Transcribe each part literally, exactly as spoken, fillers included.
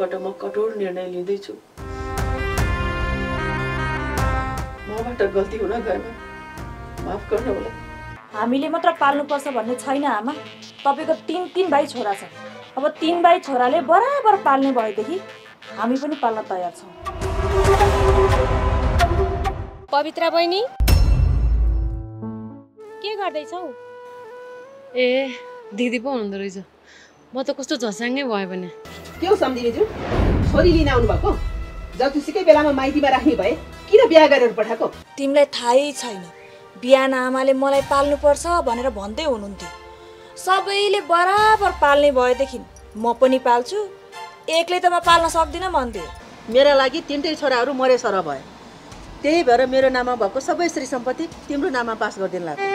आजबाट म कठोर निर्णय लिँदैछु। मबाट गल्ती हुन गएमा माफ गर्नु होला। हामीले मात्र पाल्नुपर्छ भन्ने छैन आमा। तपाईको तीन तीन भाइ छोरा छ। अब तीन भाइ छोराले बराबर पाल्ने भएदेखि हामी पनि पाल्न तयार छौं। पवित्रा बहिनी के गर्दैछौ? ए दिदी पो हुनुहुँदो रहेछ। म त कस्तो झस्याङ्गै भयो भने। के हो सम्झिनेजु? छोरी लिन आउनु भएको? जतिसुकै बेलामा माइतीमा राख्ने भए किन बिहा गरेर पठाएको? तिमीलाई थाहै छैन। बिहान आमाले मलाई पाल्नुपर्छ भनेर भन्दै हुनुहुन्थ्यो। सबैले बराबर पाल्ने भएदेखि म पनि पाल्छु, एक्लै त म पाल्न सक्दिनँ भन्थ्यो। मेरा लागि तीनटै छोराहरू मरे सर भए। त्यही भएर मेरो नाममा भएको सबै श्री सम्पत्ति तिम्रो नाममा पास गरिदिन लाग्यो।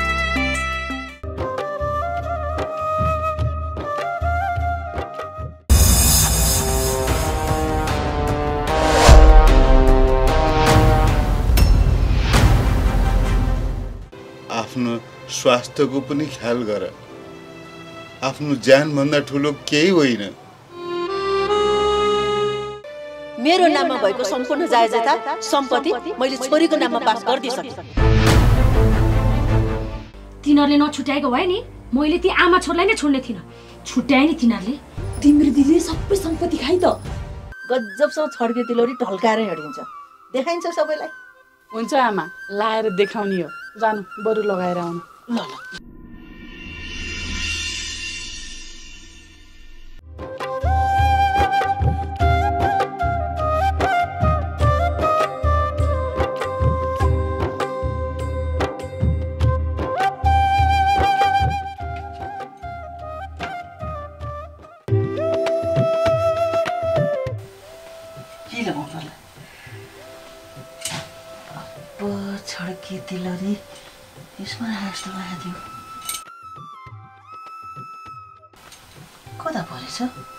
आफ्नो स्वास्थ्यको पनि ख्याल गर। आफ्नो ज्यान भन्दा ठुलो केही होइन। मेरो नाममा भएको सम्पूर्ण जायजता सम्पत्ति मैले छोरीको नाममा पास गरिदिसके। तिनीहरूले नछुट्याएको भए नि मैले ती आमा छोरलाई नै छोड्ने थिइनँ। छुट्याए नि तिनीहरूले। तिम्रो दिदीले सबै सम्पत्ति खाइ त। गजबसँग छड्के तिलौरी ढल्काएर हिँडिन्छ। देखाइन्छ सबैलाई। हुन्छ आमा, लाएर देखाउने हो। जानु बरु लगाएर आउनु। ल ल छड्के तिलरी यसमा राख्छु लाग्यो। कता परेछ?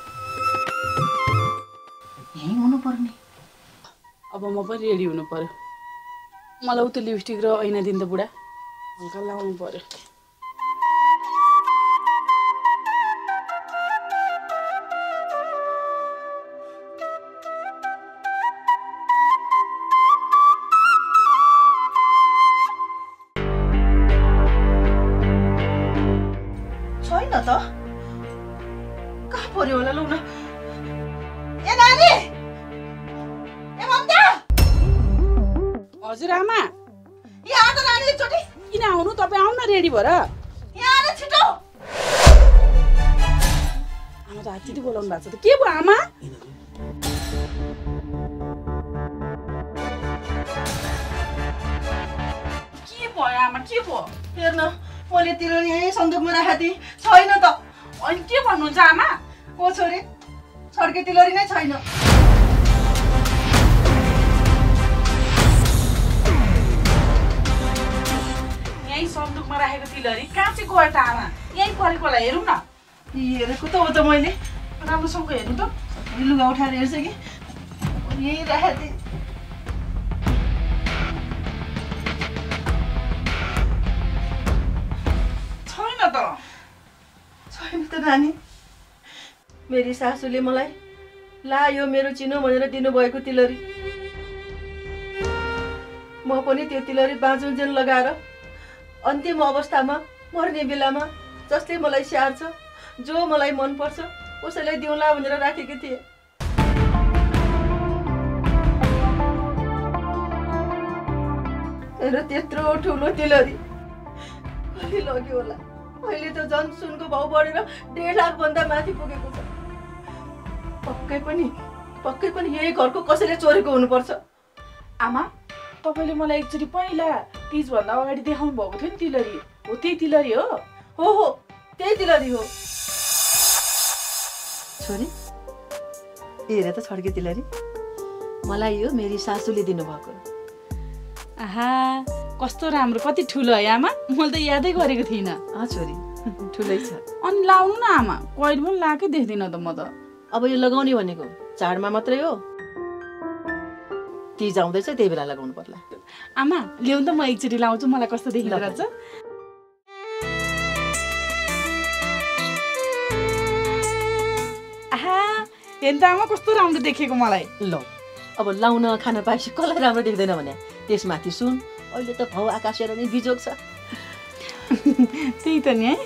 यही हुनु पर्ने। अब म पनि रेडी हुनु पर्यो। मलाई उता लिपस्टिक र ऐना दिन त बुढा। हल्का लाउनु पर्यो। हजुर आमा, यहाँ त रानी एकचोटी किन आउनु? तपाईँ आउन रेडी भएर। यहाँ आएर छिटो। आमा त हात्ती बोलाउनु भएको छ त। के भयो आमा? के भयो आमा? के भयो? हेर्न, मैले तिलरी यही सन्दुकमा राखेको थिएँ। छैन त। अनि के भन्नुहुन्छ आमा? ओ छोरी, छड्के तिलरी नै छैन। यही सन्दुकमा राखेको तिलरी कहाँ चाहिँ गयो त आमा? यही परेको होला, हेरौँ न। हेरेको त हो त मैले। राम्रोसँग हेर्नु त। लुगा उठाएर हेर्छ कि यही राखेको थिएँ। छैन त। छैन त नानी। मेरी सासूले मलाई ला यो मेरो चिनो भनेर दिनुभएको तिलरी। म पनि त्यो तिलरी बाँचुन्जेल लगाएर अन्तिम अवस्थामा मर्ने बेलामा जसले मलाई स्याहार्छ, जो मलाई मनपर्छ उसैलाई दिउँला भनेर राखेकी थिएँ। र त्यत्रो ठुलो तिलरी कहिले लग्यो होला? अहिले त झन् सुनको भाउ बढेर डेढ लाख भन्दा माथि पुगेको छ। पक्कै पनि पक्कै पनि यही घरको कसैले चोरेको हुनुपर्छ। आमा, तपाईँले मलाई एकचोटि पहिला तीज भन्दा अगाडि देखाउनु भएको थियो नि तिलरी। हो त्यही तिलरी हो? हो हो त्यही तिलरी हो। छोरी, हेरे त छड्के तिलरी। मलाई यो मेरी सासूले दिनुभएको। आहा, कस्तो राम्रो, कति ठुलो है आमा। मैले त यादै गरेको थिइनँ। अँ छोरी, ठुलै छ। अनि लाउनु न आमा, कहिले पनि लाएकै देख्दिनँ त म त। अब यो लगाउने भनेको चाडमा मात्रै हो। तीज आउँदैछ, त्यही बेला लगाउनु पर्ला। आमा ल्याउनु त, म एकचोटि लाउँछु, मलाई कस्तो देखिँदो रहेछ। आहा, हेर्नु त आमा कस्तो राम्रो देखेको मलाई। ल अब लाउन खान पाएपछि कसलाई राम्रो देख्दैन भने त्यसमाथि सुन अहिले त भाउ आकाश हेरेर नै बिजोग छ। त्यही त नि है।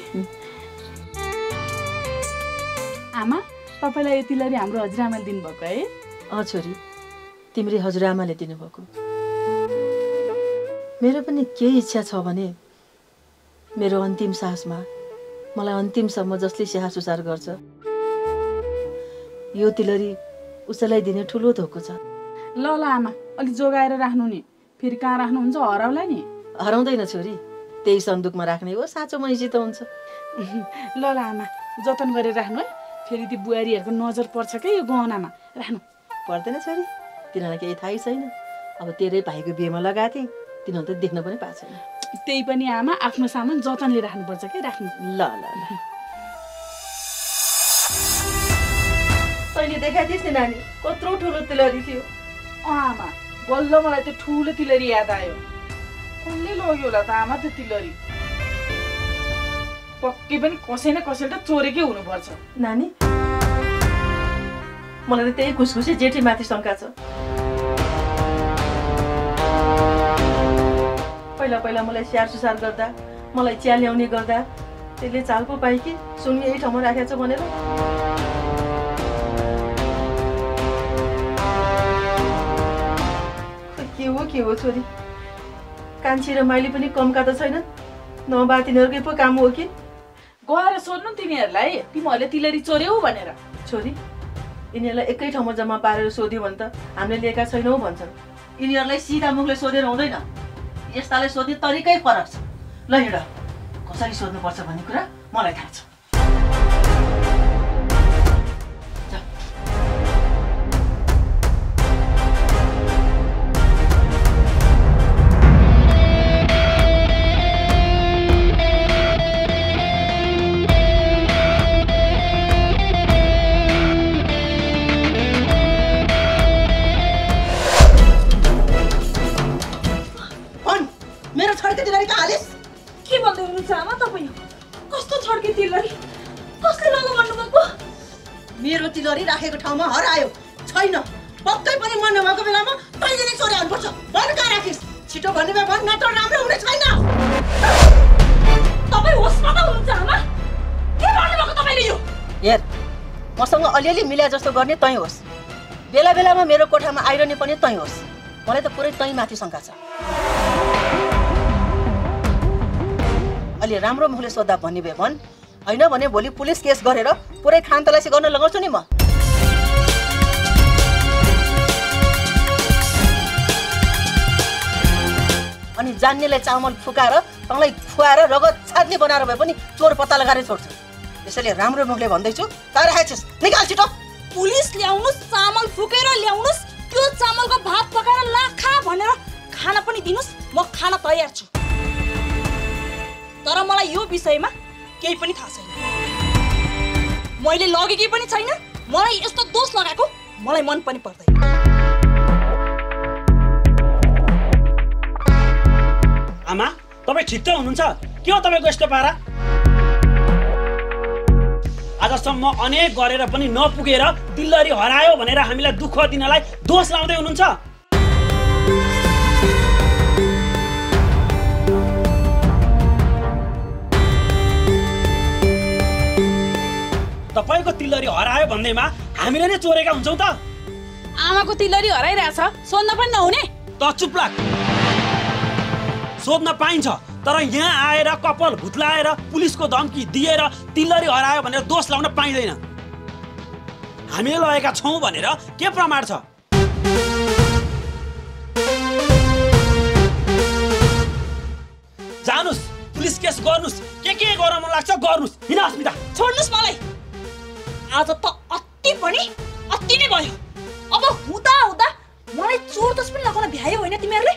आमा तपाईँलाई यति लरी हाम्रो हजुरआमाले दिनुभएको है? अँ छोरी, तिम्रै हजुरआमाले दिनुभएको। मेरो पनि केही इच्छा छ भने मेरो अन्तिम सासमा मलाई अन्तिमसम्म जसले स्याहार सुसार गर्छ यो तिलरी उसैलाई दिने ठुलो धोको छ। ल ल आमा अलिक जोगाएर राख्नु नि, फेरि कहाँ राख्नुहुन्छ हराउला नि। हराउँदैन छोरी, त्यही सन्दुकमा राख्ने हो, साँचो मैसी त हुन्छ। ल ल आमा जतन गरेर राख्नु है, फेरि ती बुहारीहरूको नजर पर्छ क्या यो गहनामा, राख्नु। पर्दैन छोरी, तिनीहरूलाई केही थाहै छैन। अब तेरै भाइको बिहेमा लगाएको थिएँ, तिनीहरू त देख्न पनि पाएको छैन। त्यही पनि आमा आफ्नो सामान जतनले राख्नुपर्छ क्या, राख्नु। ल ल ल तैँले देखाएको थिइस् नि नानी, कत्रो ठुलो तिलरी थियो। आमा बल्ल मलाई त्यो ठुलो तिलरी याद आयो। कसले लग्यो होला त आमा त्यो तिलरी? पक्कै पनि कसै न कसैले त चोरेकै हुनुपर्छ। नानी मलाई त त्यही खुसखुसी जेठी माथि शङ्का छ। पहिला पहिला मलाई स्याहार सुसार गर्दा, मलाई चिया ल्याउने गर्दा त्यसले चाल पो पाएँ कि सुन यही ठाउँमा राखेको छ भनेर। के हो के हो छोरी, कान्छी र माइली पनि कमका त छैनन्, नभए तिनीहरूकै पो काम हो कि? गएर सोध्नु तिनीहरूलाई तिमीहरूले तिलरी चोर्यौ भनेर। छोरी यिनीहरूलाई एकै ठाउँमा जम्मा पारेर सोध्यो भने त हामीले लिएका छैनौँ भन्छन्। यिनीहरूलाई सिधा मुखले सोधेर हुँदैन, यस्तालाई सोध्ने तरिकै फरक छ। ल हिँड, कसरी सोध्नुपर्छ भन्ने कुरा मलाई थाहा छ। मेरो तिलरी राखेको ठाउँमा हरायो छैन, पक्कै पनि मन नभएको बेलामा तैँले नै चोरे आउनुपर्छ। भन कहाँ राखिस्, छिटो भन्ने भए भन, नत्र राम्रो हुने छैन। तपाईँ होसमा त हुनुहुन्छ आमा? के गर्नुभएको तपाईँले यो? हेर, मसँग अलिअलि मिल्या जस्तो गर्ने तैँ होस्, बेला बेलामा मेरो कोठामा आइरहने पनि तैँ होस्। मलाई त पुरै तैँ माथि शङ्का छ। अलि राम्रो मुखले सोद्धा भन्ने भए भन्, होइन भने भोलि पुलिस केस गरेर पुरै खान तलासी गर्न लगाउँछु नि म। अनि जान्नेलाई चामल फुकाएर तँलाई खुवाएर रगत छाड्ने बनाएर भए पनि चोर पत्ता लगाएर छोड्छु। त्यसैले राम्रो मुखले भन्दैछु, कहाँ राखेछस् निकाल छिटो। पुलिस ल्याउनुस्, चामल फुकेर ल्याउनुस्, त्यो चामलको भात पकाएर लाखा भनेर खाना पनि दिनुस्, म खान तयार छु। तर मलाई यो विषयमा केही पनि थाहा छैन। मैले लगेकी पनि छैन, मलाई यस्तो दोष लगाएको मलाई मन पनि पर्दैन। आमा तपाईँ ठिक त हुनुहुन्छ? के हो तपाईँको यस्तो पारा? आजसम्म अनेक गरेर पनि नपुगेर तिलरी हरायो भनेर हामीलाई दुःख दिनलाई दोष लाउँदै हुनुहुन्छ। तपाईँको तिलरी हरायो भन्दैमा हामीले नै चोरेका हुन्छौँ त? आमाको तिलरी हराइरहेछ, सोध्न पनि नहुने? त चुप लाग, सोध्न पाइन्छ, तर यहाँ आएर कपाल भुत्लाएर पुलिसको धम्की दिएर तिलरी हरायो भनेर दोष लाउन पाइँदैन। हामीले लगेका छौँ भनेर के प्रमाण छ? जानुस्, पुलिस केस गर्नुस्, के के गर्न मन लाग्छ गर्नुस्। हिँड अस्मिता, छोड्नुस् मलाई। आज त अति पनि अति नै भयो। अब हुँदा हुँदा मलाई चोर दोष पनि लगाउन भ्यायो होइन तिमीहरूले?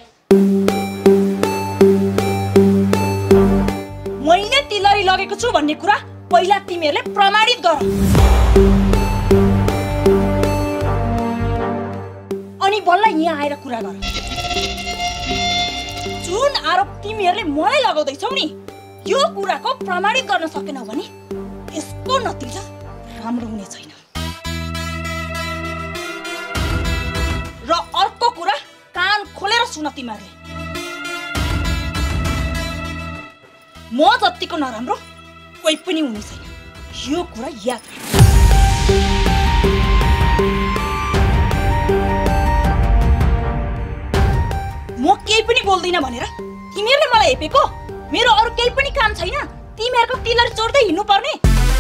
मैले तिलरी लगेको छु भन्ने कुरा पहिला तिमीहरूले प्रमाणित गर, अनि बल्ल यहाँ आएर कुरा गर। जुन आरोप तिमीहरूले मलाई लगाउँदैछौ नि, यो कुराको प्रमाणित गर्न सकेनौ भने यसको नतिजा राम्रो हुने छैन। सुन तिमीहरूले, म जतिको नराम्रो कोही पनि हुनु छैन, यो कुरा याद राख। म केही पनि बोल्दिनँ भनेर तिमीहरूले मलाई हेपेको? मेरो अरू केही पनि काम छैन, तिमीहरूको तिलहरी चोर्दै हिँड्नु पर्ने?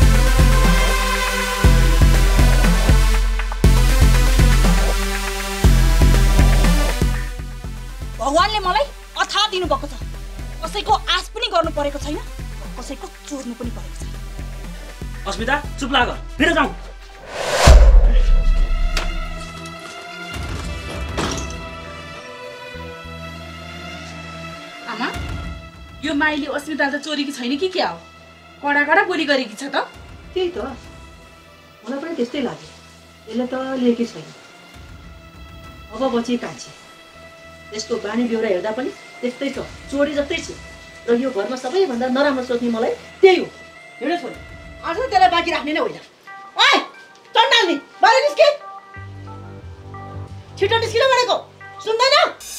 भगवानले मलाई अथाह दिनुभएको छ, कसैको आश पनि गर्नु परेको छैन, कसैको चोर्नु पनि परेको छैन। अस्मिता चुप लाग, फेरि जाउँ। आमा, यो माइली अस्मिताले त चोरेकी छैन कि क्या हो? कडा कडा बोली गरेकी छ त। त्यही त मलाई पनि त्यस्तै लाग्यो, यसले त लिएकै छैन। अब बचे कान्छी, यसको बानी बेहोरा हेर्दा पनि त्यस्तै छ, चोरी जस्तै छ। र यो घरमा सबैभन्दा नराम्रो सोच्ने मलाई त्यही हो। हिँड्नु छोरी, अझ त्यसलाई बाँकी राख्ने नै होइन। ओए चण्डाल्नी, बाहिर निस्के, छिटो निस्किन भनेको, सुन्दैन?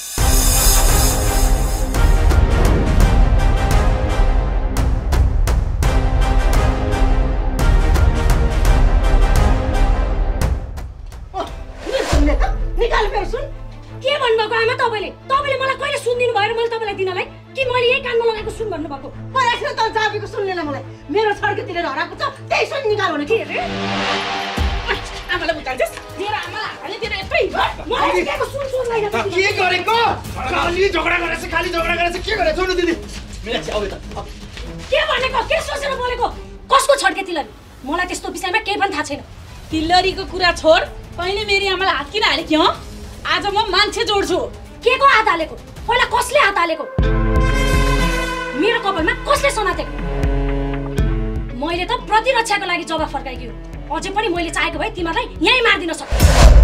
निकाल फेरि सुन। के भन्नुभएको आमा तपाईँले? तपाईँले मलाई कहिले सुनिदिनु भएर मैले तपाईँलाई दिनलाई कि मैले यही कानमा लगाएको सुन भन्नुभएको? एकछिन त जाबीको सुन्दैन मलाई, मेरो छड्केतिर हराएको छ, त्यही सुन निकाल भने के अरे? आमालाई बुझाउँछस्? मेरो आमालाई हाल्ने तेरो यत्रै मलाई दिएको सुन चोर्दैन त। के गरेको? खाली झगडा गरेछ, खाली झगडा गरेछ, के गरे? छोड्नु दिदी। मिनाक्षी आऊ त। के भनेको? के सोचेर बोलेको? कसको छड्के तिलहरी? मलाई त्यस्तो विषयमा केही पनि थाहा छैन। तिलहरीको कुरा छोड, पहिले मेरी आमालाई हात किन हाले कि? हँ, आज म मान्छे जोड्छु। के को हात हालेको? पहिला कसले हात हालेको? मेरो कपालमा कसले समातेको? मैले त प्रतिरक्षाको लागि जवाफ फर्काइदियो। अझै पनि मैले चाहेको भए तिमीहरूलाई यहीँ मारिदिन सक्छु।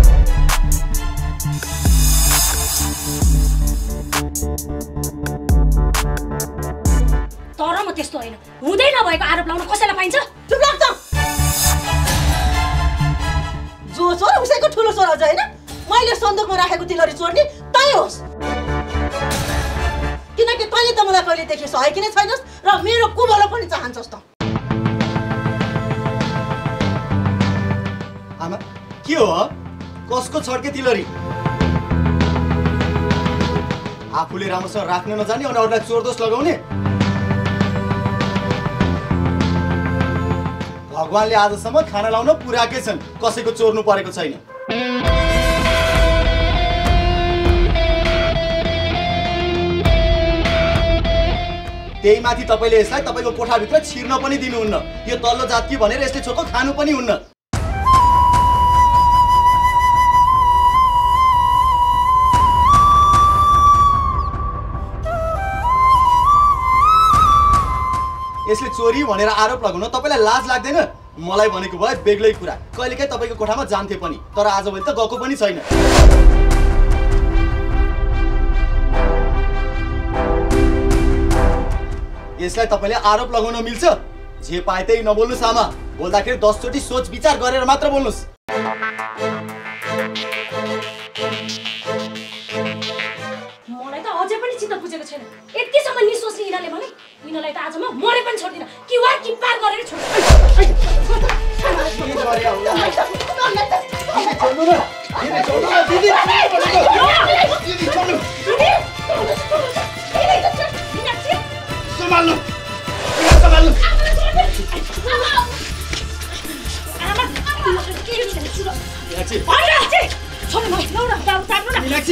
तर म त्यस्तो होइन, हुँदै नभएको आरोप लाउन कसैलाई पाइन्छ? चुप लाग्छ। जो चोर उसैको ठुलो चोर अझ होइन? मैले सन्दुकमा राखेको तिलहरी चोर्ने तै होस्, किनकि तैँले त मलाई कहिलेदेखि सहेकी नै छैनस् र मेरो कुबलो पनि चाहन्छस् त। आमा के हो? कसको छड्के तिलहरी? आफूले राम्रोसँग राख्न नजाने अनि अरूलाई चोर दोष लगाउने? भगवानले आजसम्म खाना लाउन पुर्याएकै छन्, कसैको चोर्नु परेको छैन। त्यही माथि तपाईँले यसलाई तपाईँको कोठाभित्र छिर्न पनि दिनुहुन्न। यो तल्लो जातकी भनेर यसले छोको खानु पनि हुन्न। यसले चोरी भनेर आरोप लगाउन तपाईँलाई लाज लाग्दैन? मलाई भनेको भए बेग्लै कुरा, कहिलेकाहीँ तपाईँको कोठामा जान्थे पनि, तर आजभोलि त गएको पनि छैन। यसलाई तपाईँले आरोप लगाउन मिल्छ? जे पाए त्यही नबोल्नुहोस् आमा, बोल्दाखेरि दसचोटि सोच विचार गरेर मात्र बोल्नुहोस्। मलाई त अझै पनि चित्त बुझेको छैन। यतिसम्म निसोच्ने यिनीहरूले भने यिनीहरूलाई त आज म मरे पनि छोड्दिनँ, कि वा कि पार गरेर छोड्छु। सम्हाल्नु, सम्हाल्नु। मीनाक्षी,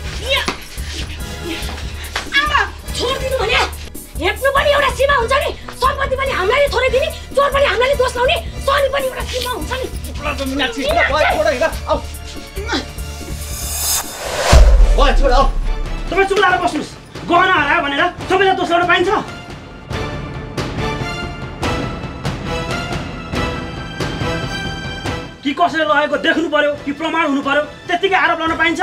छोडिदिनु भने हेप्नु पनि एउटा सीमा हुन्छ नि। सम्पत्ति पनि हामीलाई थोरै दिने, चोर पनि हामीलाई दोष लाउने, सनी पनि एउटा सीमा हुन्छ नि। मीनाक्षी, छोड आऊ। तपाईँ चुप लाएर बस्नुहोस्। गहना हरायो भनेर सबैलाई दोष लाउन पाइन्छ? कि कसैले लगेको देख्नु पर्यो कि प्रमाण हुनु पर्यो, त्यतिकै आरोप लाउन पाइन्छ?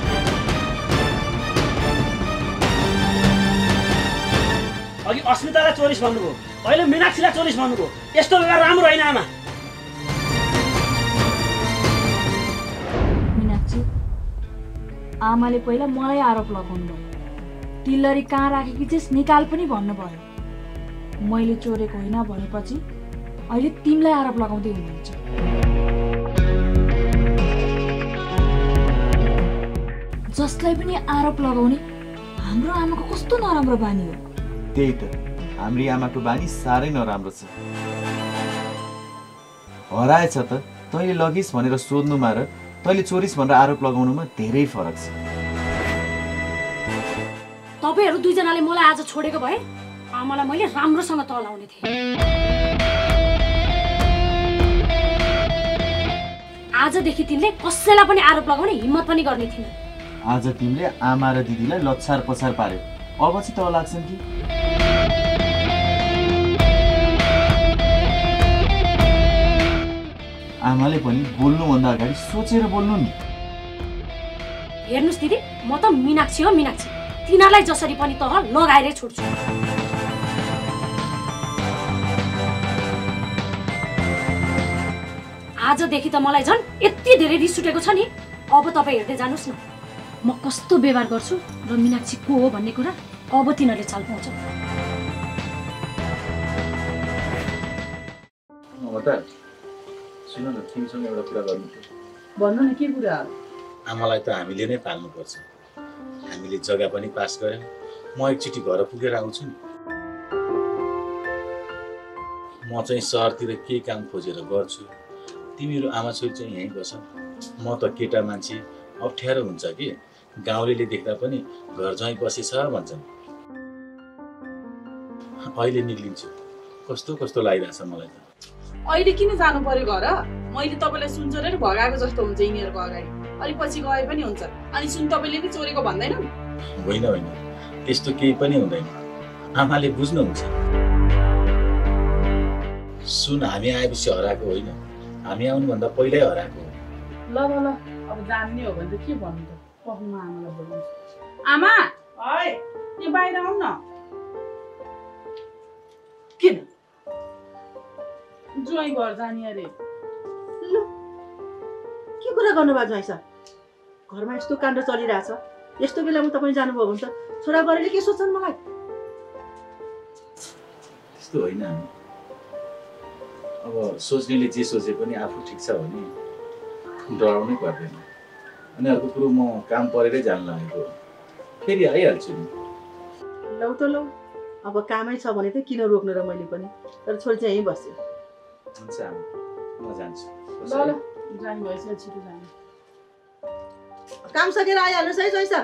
अघि अस्मितालाई चोरिस भन्नुभयो, अहिले मीनाक्षीलाई चोरिस भन्नुभयो। यस्तो व्यवहार राम्रो होइन आमा। मीनाक्षी, आमाले पहिला मलाई आरोप लगाउनु भयो। टिल्लरी कहाँ राखेकी थिइस् निकाल पनि भन्नुभयो। मैले चोरेको होइन भनेपछि अहिले तिमीलाई आरोप लगाउँदै हुनुहुन्छ। जसलाई पनि आरोप लगाउने हाम्रो आमाको कस्तो नराम्रो बानी हो। त्यही त हाम्री आमाको बानी साह्रै नराम्रो छ। हराएछ त तैँले लगिस् भनेर सोध्नुमा र तैँले चोरिस् भनेर आरोप लगाउनुमा धेरै फरक छ। तपाईँहरू दुईजनाले मलाई आज छोडेको भए आमालाई मैले राम्रोसँग तलाउने थिएँ। आजदेखि तिमीले कसैलाई पनि आरोप लगाउने हिम्मत पनि गर्ने थिएन। आज तिमीले आमा र दिदीलाई लच्छार पछार पार्यो, अब चाहिँ तल लाग्छन् कि? आमाले पनि बोल्नुभन्दा अगाडि सोचेर बोल्नु नि। हेर्नुस् दिदी, म त मीनाक्षी हो मीनाक्षी। तिनीहरूलाई जसरी पनि तह लगाएरै छोड्छु। आजदेखि त मलाई झन् यति धेरै रिस उठेको छ नि। अब तपाईँ हेर्दै जानुहोस् न म कस्तो व्यवहार गर्छु र मीनाक्षी को हो भन्ने कुरा अब तिनीहरूले चाल पाउँछ। सुन न, तिमीसँग एउटा कुरा गर्नु थियो। भन्नु न के कुरा? आमालाई त हामीले नै पाल्नुपर्छ। हामीले जग्गा पनि पास गऱ्यौँ। म एकचोटि घर पुगेर आउँछु नि। म चाहिँ सहरतिर केही काम खोजेर गर्छु, तिमीहरू आमा छोरी चाहिँ यहीँ बस। म त केटा मान्छे, अप्ठ्यारो हुन्छ कि। गाउँलेले देख्दा पनि घर ज्वाइँ बसेछ भन्छन्। अहिले निक्लिन्छु, कस्तो कस्तो लागिरहेछ मलाई त। अहिले किन जानु पर्यो घर? मैले तपाईँलाई सुन चोरेर भगाएको जस्तो हुन्छ यिनीहरूको अगाडि। अलिक पछि गए पनि हुन्छ। अनि सुन तपाईँले नै चोरेको भन्दैन? होइन होइन, त्यस्तो केही पनि हुँदैन। आमाले बुझ्नुहुन्छ। सुन हामी आएपछि हराएको होइन, हामी आउनुभन्दा पहिल्यै हराएको हो। ल ल ल, अब जान्ने हो भने त के भन्नु त? पहुमा आमालाई बोलाउँछु। आमा, है यहाँ बाहिर आऊ न। किन? ज्वाइँ घर जाने अरे। ल के कुरा गर्नुभयो ज्वाइँ सर? घरमा यस्तो काण्ड चलिरहेछ, यस्तो बेलामा तपाईँ जानुभयो भने त छोरा गरेर के सोच्छन् मलाई? त्यस्तो होइन। अब सोच्नेले जे सोचे पनि आफू ठिक छ भने डराउनै पर्दैन। अनि अर्को कुरो, म काम परेरै जान लागेको, फेरि आइहाल्छु नि। लौ त लौ, अब कामै छ भने त किन रोक्नु र मैले पनि। तर छोरी चाहिँ यहीँ बस्यो। हुन्छ आमा, म जान्छु। ल ल, जाने भएछ छिटो जाने। काम सकेर आइहाल्नुहोस् है ज्वाइँ सर।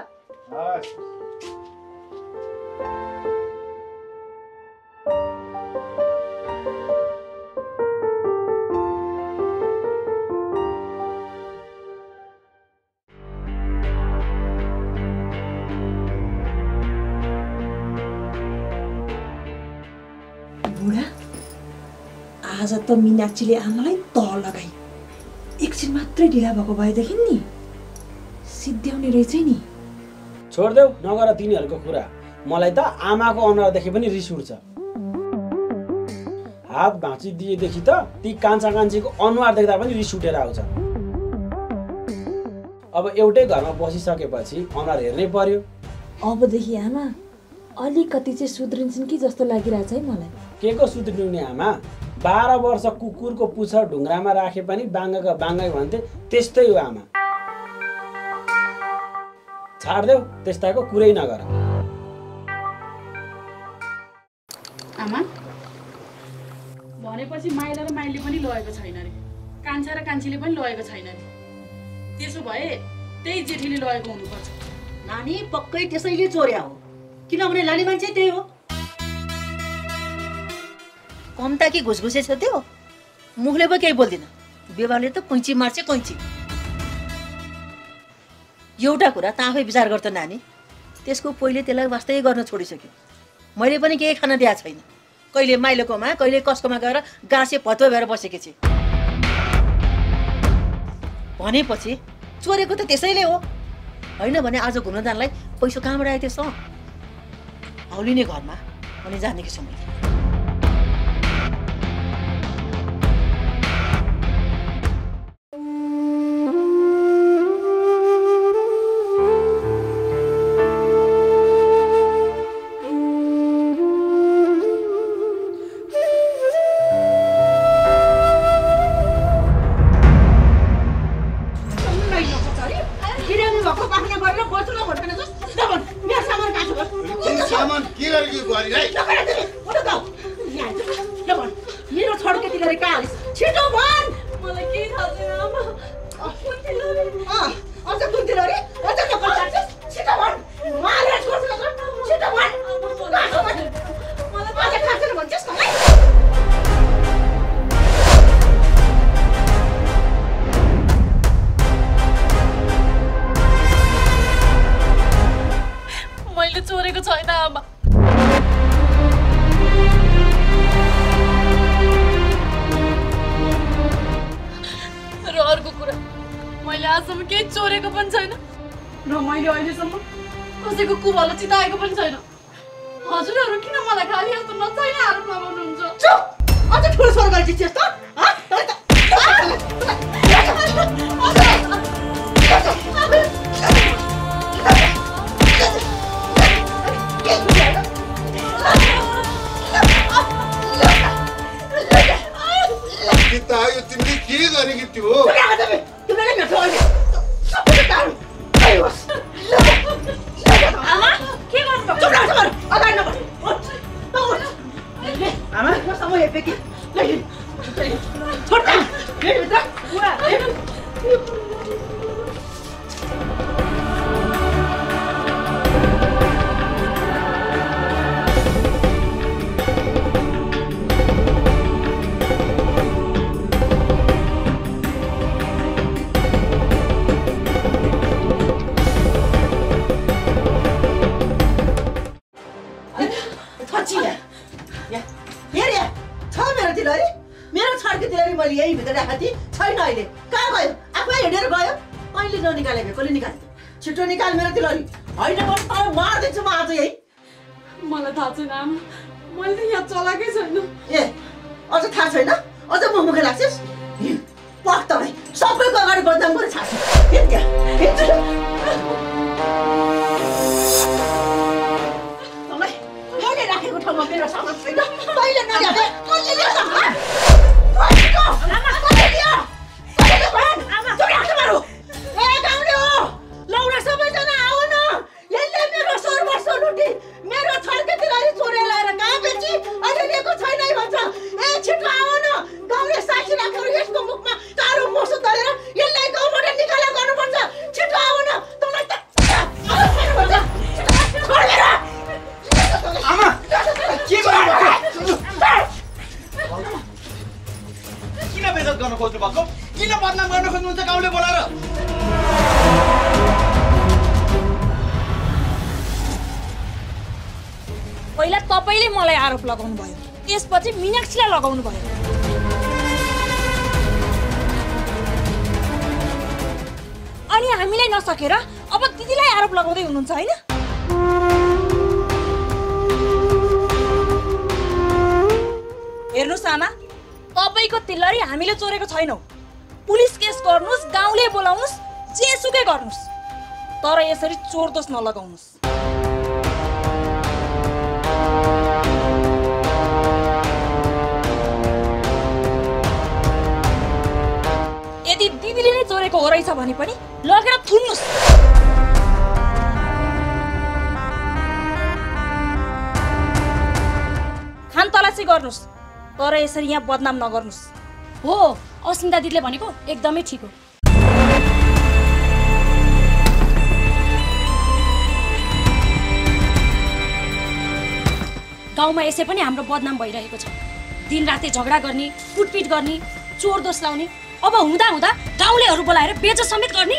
आज त मीनाक्षीले आमालाई तल लगाई। एकछिन मात्रै ढिला भएको भएदेखि नि सिद्ध्याउने रहेछ नि। छोडिदेऊ, नगर तिनीहरूको कुरा। मलाई त आमाको अनुहार देखे पनि रिस उठ्छ। हात भाँचिदिएदेखि त ती कान्छा कान्छीको अनुहार देख्दा पनि रिस उठेर आउँछ। अब एउटै घरमा बसिसकेपछि अनुहार हेर्नै पर्यो। अबदेखि आमा अलिकति चाहिँ सुध्रिन्छन् कि जस्तो लागिरहेछ है मलाई। के को सुध्रिनु आमा? बाह्र वर्ष कुकुरको पुच्छर ढुङ्ग्रामा राखे पनि बाङ्गाका बाङ्गै भन्थे, त्यस्तै हो आमा। छाड्देऊ, त्यस्ताको कुरै नगर। आमा भनेपछि माइला र माइली पनि लगेको छैन अरे, कान्छा र कान्छीले पनि लगेको छैन अरे। त्यसो भए त्यही जेठीले लगेको हुनुपर्छ। नानी पक्कै त्यसैले चोर्या हो, किनभने लाली मान्छे त्यही हो। कम्ता कि घुसघुसे छ त्यो, मुखले पो केही बोल्दिन, व्यवहारले त कैँची मार्छ कैँची। एउटा कुरा त आफै विचार गर्छ नानी, त्यसको पहिले त्यसलाई वास्तै गर्न छोडिसक्यो। मैले पनि केही खान दिएको छैन। कहिले माइलोकोमा कहिले कसकोमा गएर गाँसे भत्व भएर बसेकी छु। भनेपछि चोरेको त त्यसैले हो, होइन भने आज घुम्न जानलाई पैसा कहाँबाट आयो त्यसो? औलिने घरमा अनि जाने कि समय। सामान के गरेको बुहारी है मेरो छोडके तिलरी कहाँ आलिस छिटो भन मलाई केही थाहा छैन आमा कुन तिलरी अँ अझ कुन तिलरी अझ नकल गर्छस् छिटो भन मारेर छोड्छु नगर छिटो भन मलाई अझ थाहा छैन भन्छस् मलाई मैले चोरेको छैन आमा र अर्को कुरा मैले आजसम्म केही चोरेको पनि छैन र मैले अहिलेसम्म कसैको कुवालो चिताएको पनि छैन हजुरहरू किन मलाई खाली यस्तो नचाहिने आरोप लगाउनुहुन्छ चुप अझ ठुलो स्वर गरेर चिच्चिस् त यो तिमीले के गरेकी थियो आमा के मेरो छड्के तिलरी मैले यही भित्र राखेको थिएँ छैन अहिले कहाँ गयो आफै हिँडेर गयो अहिले ननिकालेको कसले निकाल्थ्यो छिटो निकाल मेरो तिलरी होइन म मारिदिन्छु म आज यही मलाई थाहा छैन आमा मैले त यहाँ चलाएकै छैन ए अझ थाहा छैन अझ म मुखे लाग्छस् पख तपाईँ सबैको अगाडि बदनाम गरेर छाड्छु तपाईँ मैले राखेको ठाउँमा मेरो सामान छैन मैले नल्याए कसले ल्याउँछ पहिला तपाईले मलाई आरोप लगाउनु भयो त्यसपछि मीनाक्षीलाई लगाउनु भयो अनि हामीलाई नसकेर अब दिदीलाई आरोप लगाउँदै हुनुहुन्छ हैन हेर्नुस् आमा तपाईको तिलरी हामीले चोरेको छैनौ पुलिस केस गर्नुस् गाउँले बोलाउनुस् जेसुकै गर्नुस् तर यसरी चोर दोष नलगाउनुस् यदि दिदीले नै चोरेको हो रहेछ भने पनि लगेर थुन्नुस् खान तलासी गर्नुस् तर यसरी यहाँ बदनाम नगर्नुस् हो अस्मिता दिदीले भनेको एकदमै ठीक हो गाउँमा यसै पनि हाम्रो बदनाम भइरहेको छ दिनरातै झगडा गर्ने कुटपिट गर्ने चोर दोष लाउने अब हुँदा हुँदा गाउँलेहरू बोलाएर बेइज्जत समेत गर्ने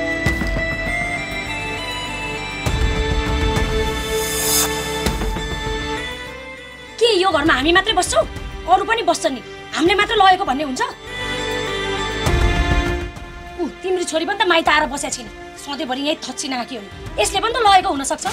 के यो घरमा हामी मात्रै बस्छौँ अरू पनि बस्छन् नि हामीले मात्र लगेको भन्ने हुन्छ उ तिम्रो छोरी पनि त माइत आएर बसेको छैन सधैँभरि यही थच्ची नाकी हो यसले पनि त लगेको हुन सक्छ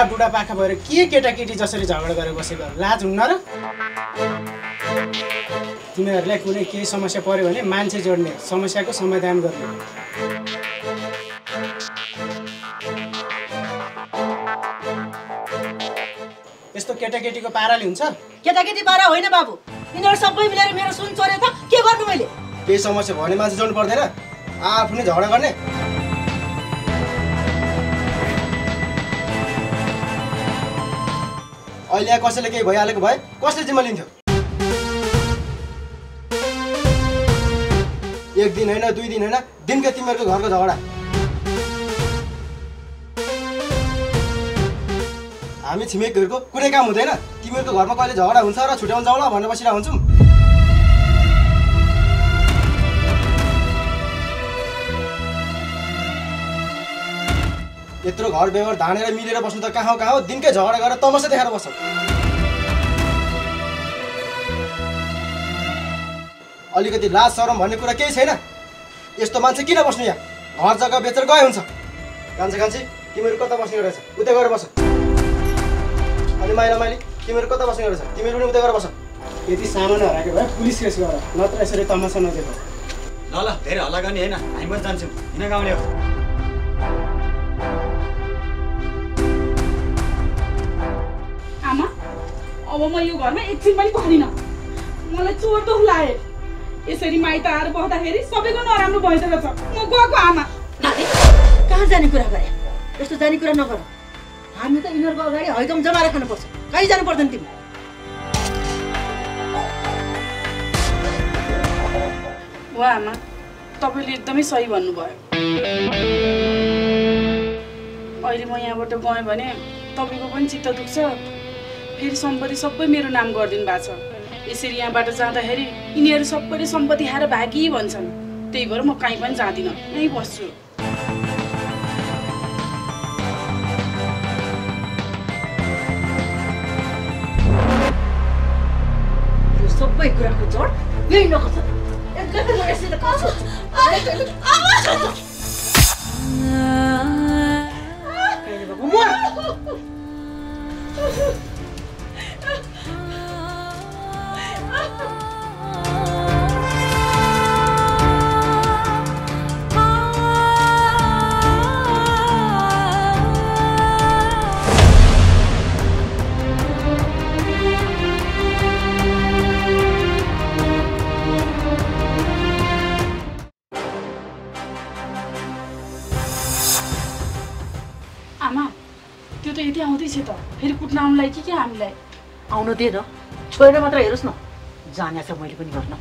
बुढा पाखा भएर के केटाकेटी जसरी झगडा गरेर बसेको लाज हुन्न र? तिमीहरूलाई कुनै केही समस्या पर्यो भने मान्छे जोड्ने, समस्याको समाधान गर्ने। यस्तो केटाकेटीको पाराले हुन्छ? केटाकेटी पारा होइन बाबु, यिनीहरू सबै मिलेर मेरो सुन चोरे त के गर्नु मैले? केही समस्या भयो भने मान्छे जोड्नु पर्दैन, आफू नै झगडा गर्ने। अहिले यहाँ कसैले केही भइहालेको भए कसले जिम्मा लिन्थ्यो? एक दिन होइन, दुई दिन होइन, दिनकै तिमीहरूको घरको झगडा। हामी छिमेकीहरूको कुनै काम हुँदैन, तिमीहरूको घरमा कहिले झगडा हुन्छ र छुट्याउनु जाउँला भनेर बसिरहेको हुन्छौँ। यत्रो घर व्यवहार धानेर मिलेर बस्नु त कहाँ हो कहाँ हो, दिनकै झगडा गरेर तमासा देखाएर बस्छ। अलिकति लाज शरम भन्ने कुरा केही छैन। यस्तो मान्छे किन बस्नु यहाँ? घर जग्गा बेचेर गए हुन्छ। कान्छे कान्छी तिमीहरू कता बस्ने रहेछ? उतै गएर बस। अनि माइला माइली तिमीहरू कता बस्ने रहेछ? तिमीहरू पनि उतै गएर बस। यदि सामान हराएको भए पुलिस केस गर, नत्र यसरी तमासा नदेखाऊ। ल ल धेरै हल्ला गर्ने होइन, हामी पनि जान्छौँ। किन गाउने हो? आमा, अब म यो घरमा एकछिन पनि पर्दिनँ। मलाई चोर त हुलाए। यसरी माइत आएर बस्दाखेरि सबैको नराम्रो भइसकेको छ। म गएको आमा। नानी, कहाँ जाने कुरा गरे? यस्तो जाने कुरा नगर। हामी त यिनीहरूको अगाडि हैकम जमाएर खानुपर्छ। कहीँ जानु पर्दैन तिमी। वा आमा, तपाईँले एकदमै सही भन्नुभयो। अहिले म यहाँबाट गएँ भने तपाईँको पनि चित्त दुख्छ। फेरि सम्पत्ति सबै मेरो नाम गरिदिनु भएको छ। यसरी यहाँबाट जाँदाखेरि यिनीहरू सबैले सम्पत्ति खाएर भागी भन्छन्। त्यही भएर म कहीँ पनि जाँदिनँ, यहीँ बस्छु। यो सबै कुराको जोड यही नगर्छ। एकदमै म यसरी गर्छु। कहिले बाबु मर। आमा, त्यो त यति आउँदैछ त। फेरि कुट्न आउनुलाई कि के हामीलाई? आउनु दे न, छोएर मात्र हेरोस् न। जाने छ मैले पनि गर्न।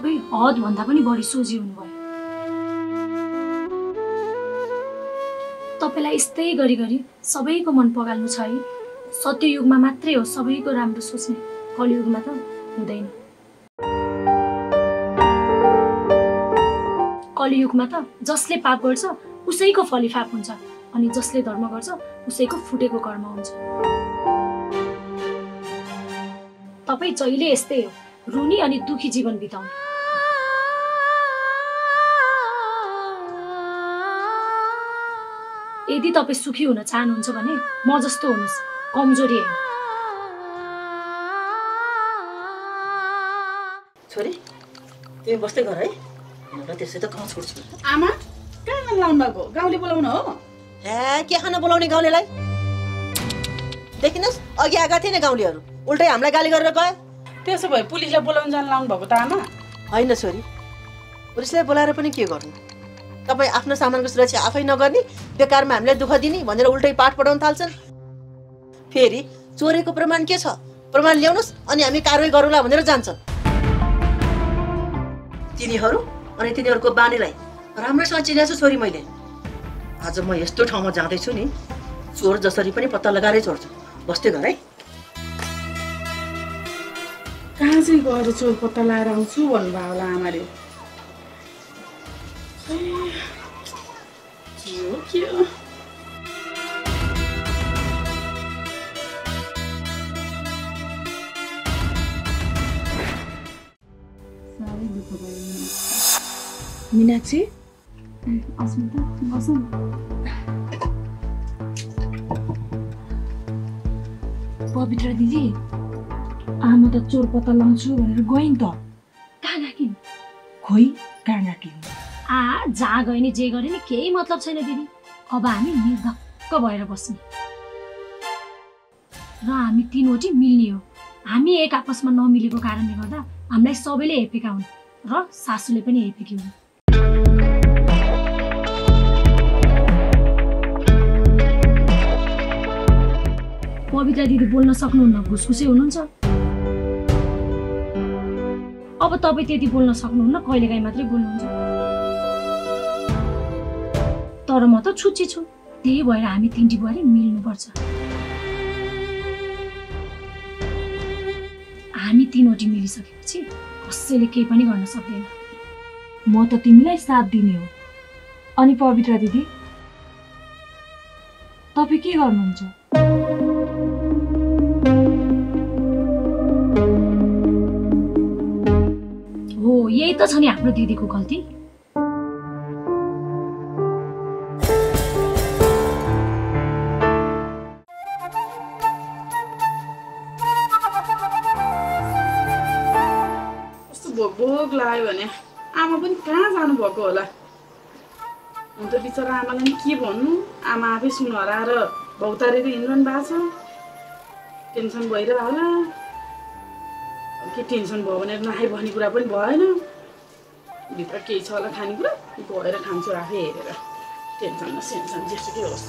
तपाईँ हदभन्दा पनि बढी सोझी हुनुभयो। तपाईँलाई यस्तै गरी गरी सबैको मन पगाल्नु छ है। सत्ययुगमा मात्रै हो सबैको राम्रो सोच्ने, कलियुगमा त हुँदैन। कलियुगमा त जसले पाप गर्छ उसैको फलिफाप हुन्छ, अनि जसले धर्म गर्छ उसैको फुटेको कर्म हुन्छ। तपाईँ जहिले यस्तै हो, रुनी अनि दुखी जीवन बिताउनु। यदि तपाईँ सुखी हुन चाहनुहुन्छ भने म जस्तो हुनुहोस्, कमजोरी होइन। छोरी तिमी बस्दै गर है, र त्यसै त गाउँ छोड्छु। आमा कहाँ जान लाउनु भएको? गाउँले बोलाउनु हो? ए के खान बोलाउने गाउँलेलाई? देखिनुहोस् अघि आएका थिए नि गाउँलेहरू, उल्टै हामीलाई गाली गरेर गए। त्यसो भए पुलिसलाई बोलाउन जान लाउनु भएको त आमा? होइन छोरी, पुलिसलाई बोलाएर पनि के गर्नु? तपाईँ आफ्नो सामानको सुरक्षा आफै नगर्ने, बेकारमा हामीलाई दुःख दिने भनेर उल्टै पाठ पढाउन थाल्छन्। फेरि चोरेको प्रमाण के छ, प्रमाण ल्याउनुहोस् अनि हामी कारवाही गरौँला भनेर जान्छन्। तिनीहरू अनि तिनीहरूको बानीलाई राम्रोसँग चिनेको छु छोरी मैले। आज म यस्तो ठाउँमा जाँदैछु नि, चोर जसरी पनि पत्ता लगाएरै छोड्छु। बस्दै घर है। कहाँ चाहिँ गएर चोर पत्ता लगाएर आउँछु भन्नुभयो होला आमाले। के हो के हो? मीनाक्षी पवित्र दिदी, आमा त चोर पत्ता लाउँछु भनेर गइन् त। कहाँ गइन्? खोइ कहाँ गइन्? आ जहाँ गए नि जे गरे नि केही मतलब छैन दिदी। अब हामी निर्धक्क भएर बस्ने र हामी तीनवटी मिल्ने हो। हामी एक आपसमा नमिलेको कारणले गर्दा हामीलाई सबैले हेपेका हुन् र सासूले पनि हेपेकी हुन्। पवित्र दिदी बोल्न सक्नुहुन्न, घुसघुसे हुनुहुन्छ। अब तपाईँ त्यति बोल्न सक्नुहुन्न, कहिलेकाहीँ मात्रै बोल्नुहुन्छ। तर म त छुच्ची छु, त्यही भएर हामी तिनटी बुहारी मिल्नुपर्छ। हामी तीनवटी मिलिसकेपछि कसैले केही पनि गर्न सक्दैन। म त तिमीलाई साथ दिने हो। अनि पवित्र दिदी तपाईँ के गर्नुहुन्छ? हो यही त छ नि हाम्रो दिदीको गल्ती। भोक लाग्यो भने आमा पनि कहाँ जानुभएको होला? हुन त बिचरा आमालाई नि के भन्नु, आमा आफै सुन हराएर भौतारेर हिँड्नु भएको छ। टेन्सन भइरह होला। के टेन्सन भयो भने नखाइ भन्ने कुरा पनि भएन। भित्र केही छ होला खानेकुरा, गएर खान्छु आफै हेरेर। टेन्सन न सेन्सन जेसुकै होस्।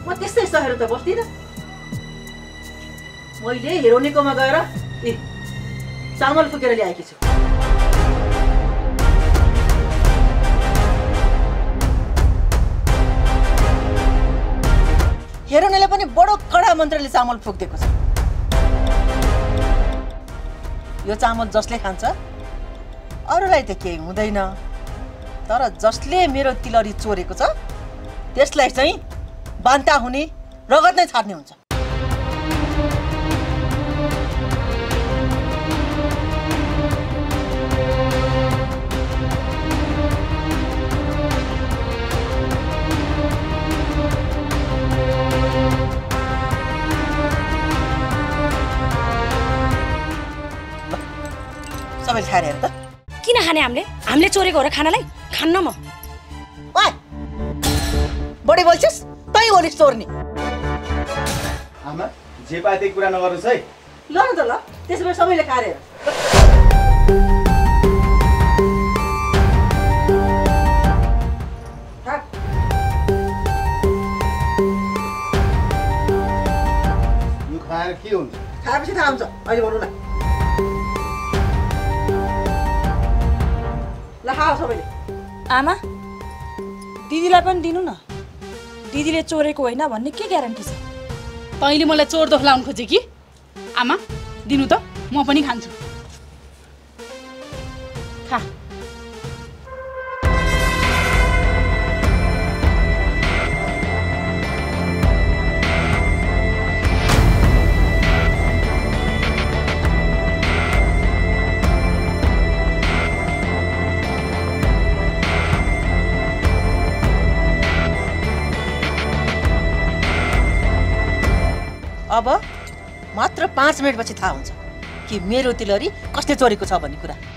म त्यस्तै सहेर त बस्दिनँ। मैले हेरोनीकोमा गएर ए चामल फुकेर ल्याएकी छु। हेरोनीले पनि बडो कडा मन्त्रले चामल फुकिदिएको छ। यो चामल जसले खान्छ अरूलाई त केही हुँदैन, तर जसले मेरो तिलहरी चोरेको छ त्यसलाई चाहिँ बान्ता हुने, रगत नै छाड्ने हुन्छ। सबैले खाएर हेर त। किन खाने हामीले? हामीले चोरेको हो र खानालाई? खान्न म। ओए बढी बोल्छस्, तै होलिस चोर्नी। आमा जे पाए त्यही कुरा नगर्नुहोस् है। ल न त ल, त्यसो भए सबैले खाएर हेर। यो खाएर के हुन्छ? खाएपछि थाहा हुन्छ, अहिले भनौँ न। ल खाऊ सबैले। आमा दिदीलाई पनि दिनु न, दिदीले चोरेको होइन भन्ने के ग्यारेन्टी छ? तैँले मलाई चोर दोख्लाउनु खोजे कि? आमा दिनु त, म पनि खान्छु। खा। अब मात्र पाँच मिनटपछि थाहा हुन्छ कि मेरो तिलहरी कसले चोरेको छ भन्ने कुरा।